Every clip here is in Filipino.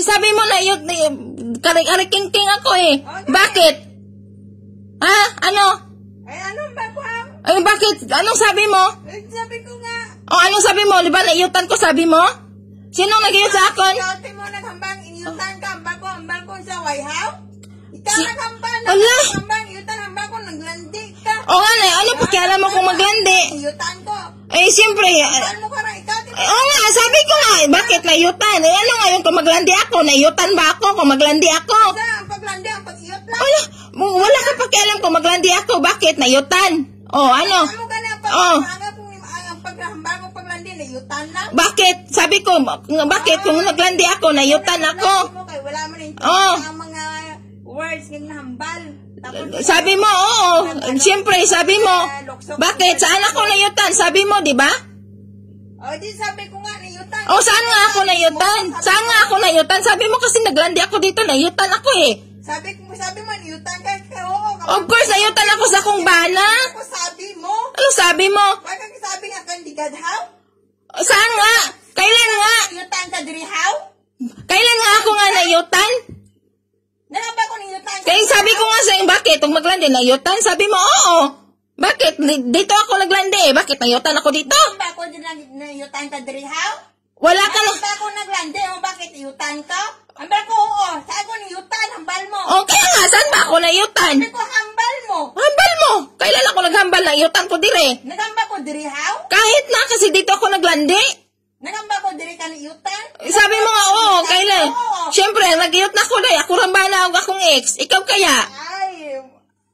sabi mo na yun, kariking-king ako eh. Bakit? Ha? Ano? Ay, ano ba ko? Ay, bakit? Anong sabi mo? Sabi ko nga. O, anong sabi mo? Di ba naiyutan ko, sabi mo? Sino nag-iyut sa akin? Ate mo naghambang, iniyutan ka, hambang ko sa Waihaw? Ikaw naghambang, Ala! iyutan, hambang ko, naglandi ka. O nga na, ano pakialam mo kung maglandi? Iyutan ko. Eh, siyempre, Hambang mo ka rin, ikaw, oo nga, sabi ko nga, bakit naiyutan? Eh, ano nga yun kung maglandi ako? Naiyutan ba ako kung maglandi ako? ang paglandi, ang pag-iyot lang. Wala ka pakialam kung maglandi ako. Bakit? Naiyutan. O, ano? Ano ka na, ang paghambang mo paglandi, nayutan lang. Bakit? Sabi ko, bakit? Kung naglandi ako, naiyutan ako. Wala mo rin ang mga words ng nahambal. Sabi mo, oo. Siyempre, sabi mo. Bakit? Saan ako nayutan? Sabi mo, di ba? O, di sabi ko nga, nayutan. O, saan nga ako nayutan? Saan nga ako nayutan? Sabi mo kasi naglandi ako dito, nayutan ako eh. Sabi mo, nayutan ka. Oo. Of course, nayutan ako sa kumbana. Ano sabi mo? Ano sabi mo? Bakit sabi nga kang di gadhaw? Saan nga? Kailan nga? Nayutan ka dirihaw? Kailan nga ako nga nayutan? Nalaba ko nayutan ka. Kaya sabi ko nga sa iyo, bakit? Kung maglandi, nayutan? Sabi mo, oo. Bakit? Dito ako naglandi. Bakit nayutan ako dito? Nalaba ko nayutan ka dirihaw? Wala ka na. Nalaba ko naglandi. O bakit nayutan ka? Hambal ko, oo. Saan ko nayutan? Hambal mo. O kaya nga, saan ba ako nayutan? Sabi ko, hambal mo. Hambal mo. Kailan ako naghambal? Nayutan ko dire. Nagamba ko dirihaw? Kahit na, kasi dito ako naglandi. Nagamba ko diri ka nayutan? Sabi mo nga, oo, kailan? Siyempre, nag-iyot na ako na. Ako rambana ako akong ex. Ikaw kaya? Ay,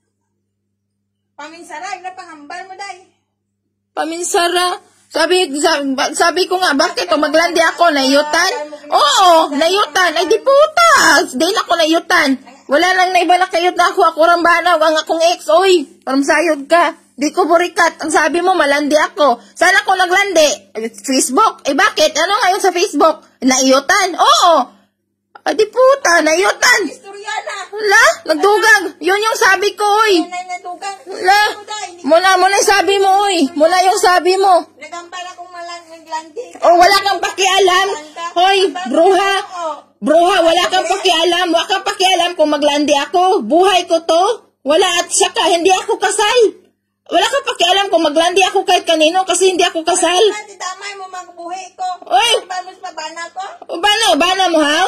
paminsarag na panghambal mo, day. Paminsara. Sabi ko nga, bakit? Kung maglandi ako, nayutan? Oo, nayutan. Ay, di puta. Di na ako nayutan. Wala lang na iba na kayot na ako. Ako rambana ako ang akong ex. Oy, parang sayod ka. Di ko burikat. Ang sabi mo, malandi ako. Saan ako naglandi? Facebook. Eh, bakit? Ano ngayon sa Facebook? Naiyutan? Oo. Ay, di puta. Nayutan. Istoryana. La, nagdugang. Yun yung sabi ko, oy. Nadugang. La, muna yung sabi mo, oy. Muna yung sabi mo. Nagambal akong naglandi. O, wala kang pakialam. Hoy, bruha. Bruha, wala kang pakialam. Wala kang pakialam kung maglandi ako. Buhay ko to. Wala at saka, hindi ako kasal. Wala kang pakialam kung maglandi ako kahit kanino kasi hindi ako kasal. Damay mo magbuhay ko. Oy! Banos pa bana ko? O, bana mo, ha?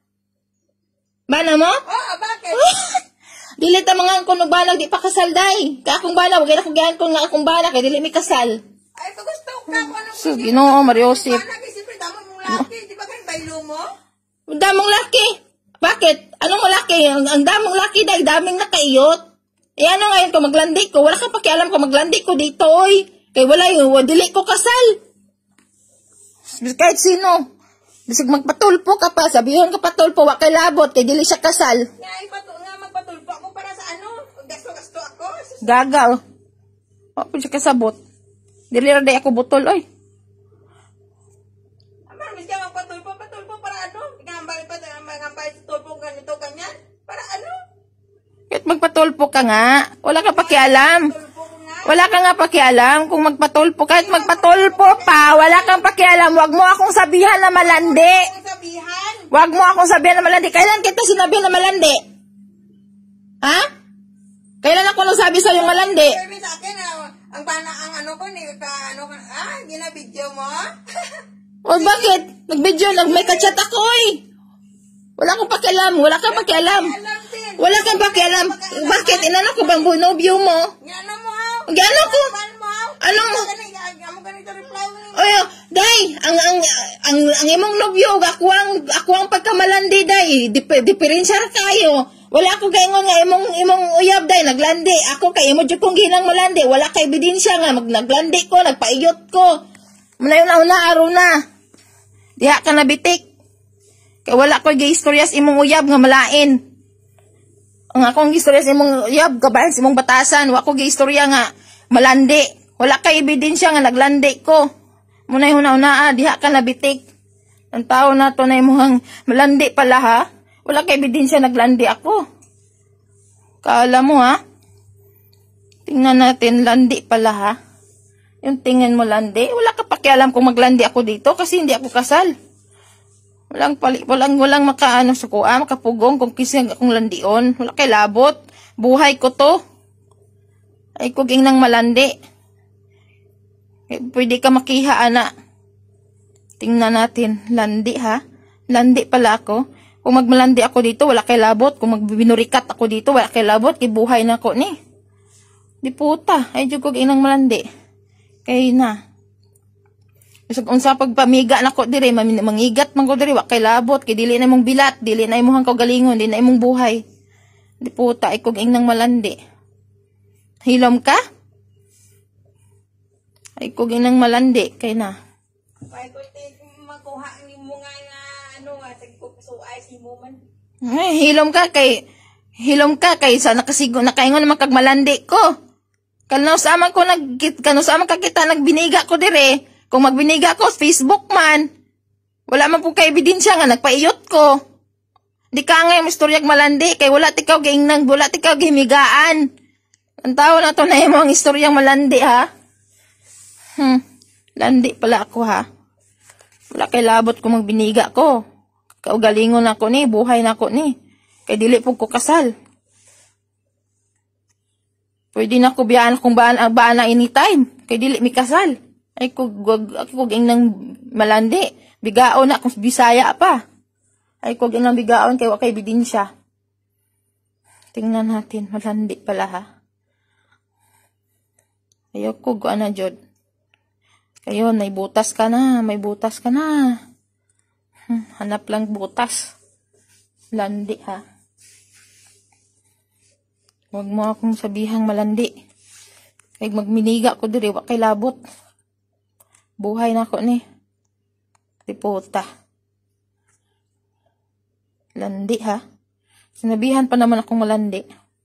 Bana mo? Oo, bakit? Dili ta mga kuno bana, di pa kasal, day. Kaya akong bana, wag na kong gihan kung nga akong bana, kaya dili may kasal. Ay, pag gusto ka, kung ano So, Ginoo, Mariosip. bana, kasi siyempre, damon mong laki. Di ba kayo baylo mo? Ang damong laki. Bakit? Anong laki? Ang damong laki, day. Daming nakaiyot. Eh, ano ngayon kung maglandi ko? Wala kang pakialam kung maglandi ko dito, oy. Kaya wala yung, dili ko kasal. Kahit sino. Bisig magpatulpo ka pa. Sabihin ka patulpo, wak kay labot, kay dili siya kasal. Nga magpatulpo ako para sa ano? Gasto-gasto ako. Gagaw. Wak po siya kasabot. Dili ra day ako butol, oy. Amar, mis ka magpatulpo para ano? Gambal sa tulpo ganito, ganyan. Para ano? Kahit magpatulpo ka nga, wala ka pakialam. Tulpo ko nga. Wala ka nga pakialam kung magpatulpo. Kahit magpatulpo pa, wala kang pakialam. Wag mo akong sabihan na malandi. Ang sabihan. Wag mo akong sabihan na malandi. Kailan kita sinabi na malandi? Ha? Kailan ako nagsabi sa'yo malandi? Sabi sa akin, ang ano ko, ginabidyo mo? O bakit? Nag-video, may kachat ako eh. Wala akong pakialam. Wala kang pakialam. Alam din. Wala kang pakialam. Bakit? Inano ko bang bonobyo mo? Gano mo, ha? Gano ko? Mo, ha? Anong? Amo ganito reply mo. Oy, day, ang imong nobyo, ako ang pagkamalandi, day. Diferensya ra kayo. Wala ako kaingon nga imong uyab, day, naglandi. Ako kay imo jud kong ginang malandi. Wala kay ebidensya nga naglandi ko, nagpaiyot ko. Muna yun na araw na. Diha ka nabitik. Kaya wala ko giistoryas imong uyab nga malain. Ang akong giistoryas imong uyab, kabayan sa imong batasan. Wala ko giistorya nga malandi. Wala kay ebidensya nga naglandi ko. Muna huna-una, diha ka nabitik. Ang tao na to na imong malandi pala, ha? Wala kay ebidensya naglandi ako. Kala mo, ha? Tingnan natin, landi pala, ha? Yung tingin mo landi, wala ka pakialam kung maglandi ako dito kasi hindi ako kasal. Walang makaano sa kuha, makapugong kung kising akong landion. Wala kay labot. Buhay ko to. Ay kuging nang malandi. Pwede ka makiha, ana. Tingnan natin. Landi, ha? Landi pala ako. Kung magmalandi ako dito, wala kay labot. Kung magbinurikat ako dito, wala kay labot. Kibuhay na ako ni. Di puta. Ay kuging nang malandi. Kay na. Unsa pagpamiga na ko dire, mangigat man ko dire, wa kay labot, kay dili na imong bilat, dili na imong kaugalingon, dili na imong buhay. Di puta, ikog ing nang malandi. Hilom ka? Ay kog ing nang malandi, kay na. Ay ko makuha ni mo nga sa suay si mo man. Ay, hilom ka kay sa nakasigo nakaingon naman kag malandi ko. Kano sa man kita nagbiniga ko dire. Kung magbiniga ko sa Facebook man, wala man po kay ebidensya nga nagpaiyot ko. Di ka nga yung istoryag malandi, kay wala tikaw gaingnang, wala tikaw gihimigaan. Ang tao na to na yung mga istoryang malandi, ha? Landi pala ako, ha? Wala kay labot kung magbiniga ko. Kaugalingon ako ni, buhay na ako ni. Kay dili po ko kasal. Pwede na ko biyaan kung baan na anytime. Kay dili mi kasal. Ay kog ing nang malandi. Bigaon na kung Bisaya pa. Ay kog ing nang bigaon kay wa kay ebidensya. Tingnan natin, malandi pala, ha. Ayoko go ana jud. Kayo may butas ka na. Hanap lang butas. Landi, ha. Huwag mo akong sabihang malandi. Kay magminiga ko diri, wa kay labot. Buhay na ako ni. Di puta. Landi, ha. Sinabihan pa naman akong malandi.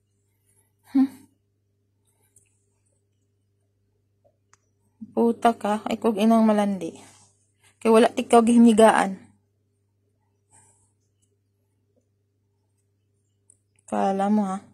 Puta ka. Ay kog inang malandi. Kay wala tikaw gihimigaan. Kala mo, ha.